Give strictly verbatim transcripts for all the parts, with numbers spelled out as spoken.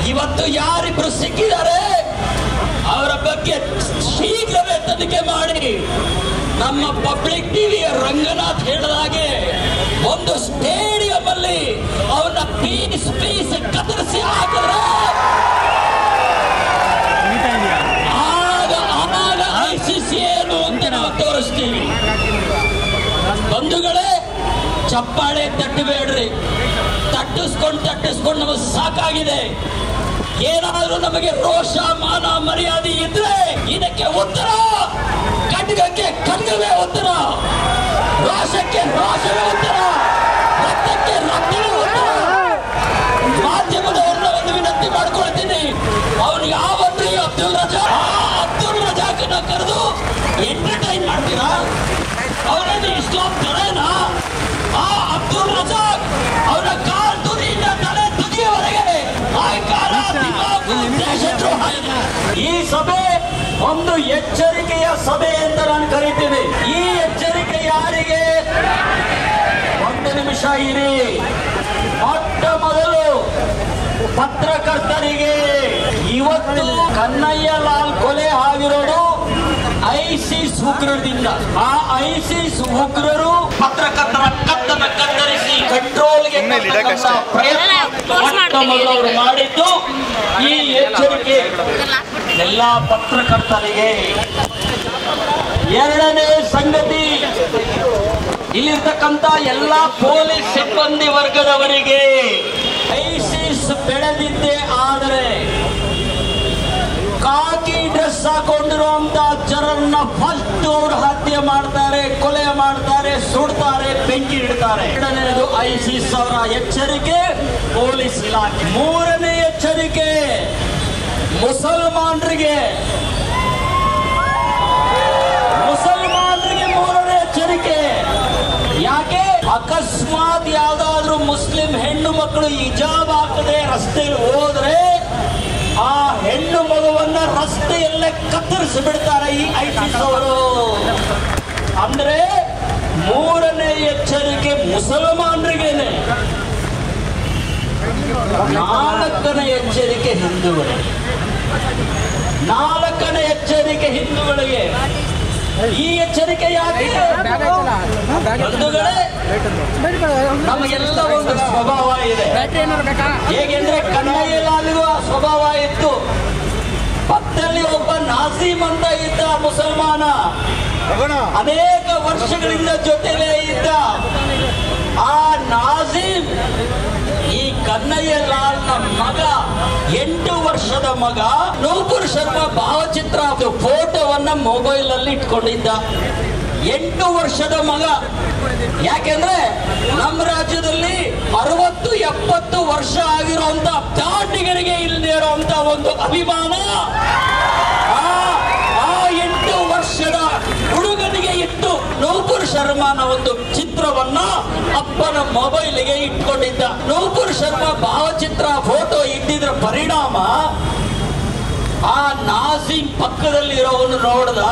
ಇವತ್ತು ಯಾರಿಬ್ರು ಸಿಕ್ಕಿದ್ದಾರೆ ಅವರ ಬಗ್ಗೆ ಶೀಘ್ರವೇ ತನಿಖೆ ಮಾಡಿ ನಮ್ಮ ಪಬ್ಲಿಕ್ ಟಿವಿಯ ರಂಗನಾಥ್ ಹೇಳಿದ ಹಾಗೆ ಒಂದು ಸ್ಟೇಡಿಯಂ ಅಲ್ಲಿ ಅವನ್ನ ಪೀಸ್ ಪೀಸ್ ಕತ್ತರಿಸಿ ಹಾಕಿದ್ರೆ ಆಗ ಆಗ ಐಸಿಸಿ ಏನು ಅಂತ ನಾವು ತೋರಿಸ್ತೀವಿ. ಬಂಧುಗಳೇ, ಚಪ್ಪಾಳೆ ತಟ್ಟಬೇಡ್ರಿ, ತಟ್ಟಿಸ್ಕೊಂಡು ತಟ್ಟಿಸ್ಕೊಂಡು ನಮಗೆ ಸಾಕಾಗಿದೆ. ಏನಾದ್ರೂ ನಮಗೆ ರೋಷ ಮಾನ ಮರ್ಯಾದೆ ಇದ್ರೆ ಇದಕ್ಕೆ ಉತ್ತರ, ಖಡ್ಗಕ್ಕೆ ಖಡ್ಗವೇ ಉತ್ತರ, ರೋಷಕ್ಕೆ ರೋಷವೇ ಉತ್ತರ, ರಕ್ತಕ್ಕೆ ರಕ್ತವೇ ಉತ್ತರ. ಮಾಧ್ಯಮದವ್ರನ್ನ ಒಂದು ವಿನಂತಿ ಮಾಡ್ಕೊಳ್ತೀನಿ, ಅವನು ಯಾವನ್ರಿ ಅಬ್ದುಲ್ ರಜಾಕ್ ಅಬ್ದುಲ್ ರಜಾಕ್ನ ಕರೆದು ಎಂಟರ್ಟೈನ್ ಮಾಡ್ತೀರಾ? ಅವರನ್ನು ಇಸ್ಲಾಂ ತಡೆನಾ? ಆ ಅಬ್ದುಲ್ ರಜಾಕ್ ಅವರ ಕಾಲ್ ತುದಿಯಿಂದ ತಲೆ ತುದಿಯವರೆಗೆ ಈ ಸಭೆ ಒಂದು ಎಚ್ಚರಿಕೆಯ ಸಭೆ ಅಂತ ನಾನು ಕರಿತೀನಿ. ಈ ಎಚ್ಚರಿಕೆ ಯಾರಿಗೆ? ಒಂದು ನಿಮಿಷ ಇರಿ. ಮೊಟ್ಟ ಮೊದಲು ಪತ್ರಕರ್ತರಿಗೆ. ಇವತ್ತು ಕನ್ನಯ್ಯ ಲಾಲ್ ಕೊಲೆ ಆಗಿರೋದು ಐಸಿಸ್ ಉಗ್ರರಿಂದ. ಆ ಐಸಿಸ್ ಉಗ್ರರು ಪತ್ರಕರ್ತರ ಕತ್ತನ್ನು ಕತ್ತರಿಸಿ ಕಂಟ್ರೋಲ್ಗೆ ಪ್ರಯತ್ನ ಮಾಡಿದ್ದು ಈ ಎಚ್ಚರಿಕೆ ಎಲ್ಲ ಪತ್ರಕರ್ತರಿಗೆ. ಎರಡನೇ ಸಂಗತಿ, ಇಲ್ಲಿರ್ತಕ್ಕಂಥ ಎಲ್ಲ ಪೊಲೀಸ್ ಸಿಬ್ಬಂದಿ ವರ್ಗದವರಿಗೆ ಐಸಿಸ್ ಬೆಳೆದಿದ್ದೇ ಆದರೆ ಕಾಕಿ ಡ್ರೆಸ್ ಹಾಕೊಂಡಿರುವಂತ ಜನರನ್ನ ಫಸ್ಟ್ ಅವರು ಹತ್ಯೆ ಮಾಡ್ತಾರೆ, ಕೊಲೆ ಮಾಡ್ತಾರೆ, ಸುಡ್ತಾರೆ, ಬೆಂಕಿ ಇಡ್ತಾರೆ. ಎರಡನೇದು ಐಸಿಸ್ ಅವರ ಎಚ್ಚರಿಕೆ ಪೊಲೀಸ್ ಇಲಾಖೆ. ಮೂರನೇ ಎಚ್ಚರಿಕೆ ಮುಸಲ್ಮಾನರಿಗೆ. ಮುಸಲ್ಮಾನರಿಗೆ ಮೂರನೇ ಎಚ್ಚರಿಕೆ. ಯಾಕೆ? ಅಕಸ್ಮಾತ್ ಯಾವ್ದಾದ್ರು ಮುಸ್ಲಿಂ ಹೆಣ್ಣು ಮಕ್ಕಳು ಹಿಜಾಬ್ ಹಾಕದೆ ರಸ್ತೆಯಲ್ಲಿ ಹೋದ್ರೆ ಆ ಹೆಣ್ಣು ಮಗುವನ್ನ ರಸ್ತೆಯಲ್ಲೇ ಕತ್ತರಿಸಿ ಬಿಡ್ತಾರೆ ಈ ಐಸಿಸ್ ಅವರು. ಅಂದ್ರೆ ಮೂರನೇ ಎಚ್ಚರಿಕೆ ಮುಸಲ್ಮಾನರಿಗೇನೆ. ನಾಲ್ಕನೇ ಎಚ್ಚರಿಕೆ ಹಿಂದೂಗಳಿಗೆ. ನಾಲ್ಕನೇ ಎಚ್ಚರಿಕೆ ಹಿಂದೂಗಳಿಗೆ. ಈ ಎಚ್ಚರಿಕೆ ಯಾಕೆ? ಬಂಧುಗಳೇ, ನಮಗೆಲ್ಲ ಒಂದು ಸ್ವಭಾವ ಇದೆ. ಹೇಗೆಂದ್ರೆ ಕನ್ನಯ್ಯ ಲಾಲ್ಗೂ ಆ ಸ್ವಭಾವ ಇತ್ತು. ಪಕ್ಕದಲ್ಲಿ ಒಬ್ಬ ನಾಸೀಮ್ ಅಂತ ಇದ್ದ ಮುಸಲ್ಮಾನ, ಅನೇಕ ವರ್ಷಗಳಿಂದ ಜೊತೆಲೇ ಇದ್ದ. ಆ ನಾಸೀಮ್ ಈ ಕನ್ನಯ್ಯ ಲಾಲ್ನ ಮಗ, ಎಂಟು ವರ್ಷದ ಮಗ ನೂಪುರ್ ಶರ್ಮಾ ಭಾವಚಿತ್ರ ಫೋಟೋವನ್ನ ಮೊಬೈಲ್ ಅಲ್ಲಿ ಇಟ್ಕೊಂಡಿದ್ದ. ಎಂಟು ವರ್ಷದ ಮಗ. ಯಾಕೆಂದ್ರೆ ನಮ್ಮ ರಾಜ್ಯದಲ್ಲಿ ಅರವತ್ತು ಎಪ್ಪತ್ತು ವರ್ಷ ಆಗಿರುವಂತ ದಾಂಡಿಗರಿಗೆ ಇಲ್ಲದೆ ಇರುವಂತ ಒಂದು ಅಭಿಮಾನ ಆ ಎಂಟು ವರ್ಷದ ಹುಡುಗನಿಗೆ ಇಟ್ಟು ನೂಪುರ್ ಶರ್ಮಾನ ಒಂದು ಚಿತ್ರವನ್ನ ಅಪ್ಪನ ಮೊಬೈಲ್ಗೆ ಇಟ್ಕೊಂಡಿದ್ದ. ನೂಪುರ್ ಶರ್ಮಾ ಭಾವಚಿತ್ರ ಫೋಟೋ ಇದ್ದಿದ್ರ ಪರಿಣಾಮ ಆ ನಾಸೀಮ್ ಪಕ್ಕದಲ್ಲಿ ಇರೋವನು ನೋಡ್ದ.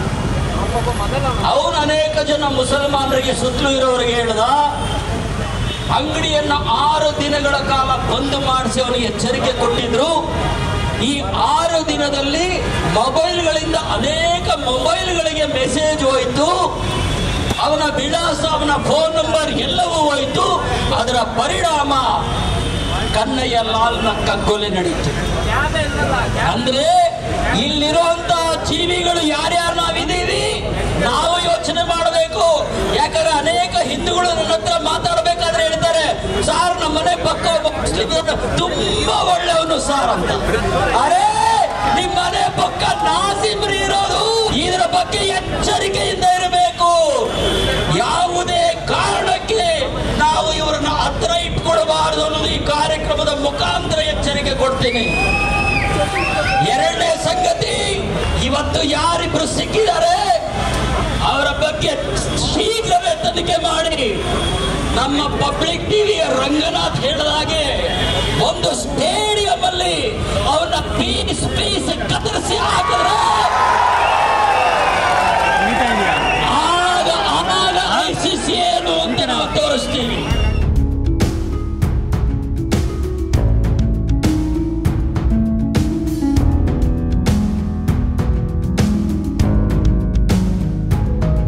ಅವನು ಅನೇಕ ಜನ ಮುಸಲ್ಮಾನರಿಗೆ ಸುತ್ತಲೂ ಇರೋರಿಗೆ ಹೇಳ್ದ, ಅಂಗಡಿಯನ್ನ ಆರು ದಿನಗಳ ಕಾಲ ಬಂದ್ ಮಾಡಿಸಿ ಅವನಿಗೆ ಎಚ್ಚರಿಕೆ ಕೊಟ್ಟಿದ್ರು. ಈ ಆರು ದಿನದಲ್ಲಿ ಮೊಬೈಲ್ಗಳಿಂದ ಅನೇಕ ಮೊಬೈಲ್ಗಳಿಗೆ ಮೆಸೇಜ್ ಹೋಯ್ತು, ಅವನ ವಿಳಾಸ, ಅವನ ಫೋನ್ ನಂಬರ್ ಎಲ್ಲವೂ ಹೋಯ್ತು. ಅದರ ಪರಿಣಾಮ ಕನ್ನಯ್ಯ ಲಾಲ್ನ ಕಗ್ಗೊಲೆ ನಡೀತು. ಅಂದ್ರೆ ಇಲ್ಲಿರುವಂತ ಜೀವಿಗಳು ಯಾರ್ಯಾರು ನಾವಿದ್ದೀವಿ ನಾವು ಯೋಚನೆ ಮಾಡಬೇಕು. ಯಾಕಂದ್ರೆ ಅನೇಕ ಹಿಂದೂಗಳು ನನ್ನ ಹತ್ರ ಮಾತಾಡ್ಬೇಕಾದ್ರೆ ಹೇಳ್ತಾರೆ, ಸಾರ್ ನಮ್ಮ ಮನೆ ಪಕ್ಕ ತುಂಬಾ ಒಳ್ಳೆಯವನು ಸಾರ್ ಅಂತ. ಅರೆ, ನಿಮ್ಮ ಮನೆ ಪಕ್ಕ ನಾಸಿಮ್ರಿ ಇರೋದು. ಇದರ ಬಗ್ಗೆ ಎಚ್ಚರಿಕೆಯಿಂದ ಇರಬೇಕು. ಯಾವುದೇ ಕಾರಣಕ್ಕೆ ನಾವು ಇವರನ್ನ ಹತ್ರ ಇಟ್ಕೊಳ್ಬಾರದು ಅನ್ನೋದು ಈ ಕಾರ್ಯಕ್ರಮದ ಮುಖಾಂತರ ಎಚ್ಚರಿಕೆ ಕೊಡ್ತೀನಿ. ಎರಡನೇ ಸಂಗತಿ, ಇವತ್ತು ಯಾರಿಬ್ರು ಸಿಕ್ಕಿದ್ದಾರೆ ಅವರ ಬಗ್ಗೆ ಶೀಘ್ರವೇ ತನಿಖೆ ಮಾಡಿ ನಮ್ಮ ಪಬ್ಲಿಕ್ ಟಿವಿಯ ರಂಗನಾಥ್ ಹೇಳಿದ ಹಾಗೆ ಒಂದು ಸ್ಟೇಡಿಯಂ ಅಲ್ಲಿ ಅವನ್ನ ಪೀಸ್ ಪೀಸ್ ಕತ್ತರಿಸಿ ಹಾಕಿದ್ರೆ